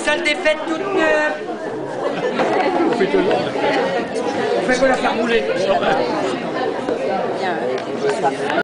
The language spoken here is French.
salle des fêtes toute neuve. On fait On fait quoi la faire rouler?